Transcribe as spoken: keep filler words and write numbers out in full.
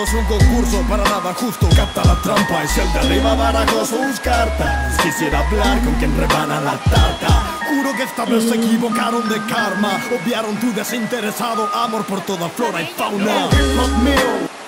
es un concurso para nada justo. Capta la trampa y si el de arriba barajo sus cartas. Quisiera hablar con quien rebana la tarta. Juro que esta vez se equivocaron de karma. Obviaron tu desinteresado amor por toda flora y fauna. Hip hop mío,